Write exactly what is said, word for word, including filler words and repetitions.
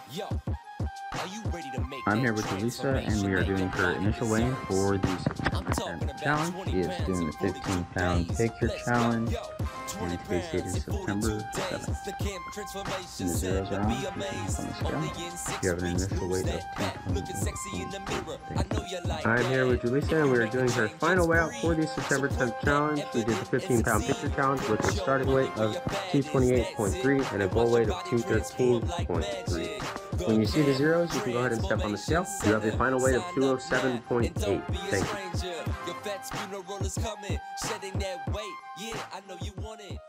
I'm here with Julissa, and we are doing her initial weigh-in for the September tenth challenge. She is doing the fifteen pound picture challenge, and today's date is September seventh. And the zeros are on, you can look on the scale. You have an initial weight of two point eight. I'm here with Julissa, and we are doing her final weigh out for the September tenth challenge. We did the fifteen pound picture challenge with a starting weight of two twenty-eight point three and a goal weight of two thirteen point three. When you see the zeros, you can go ahead and step on the scale. You have a final weight of two oh seven point eight. Thank you.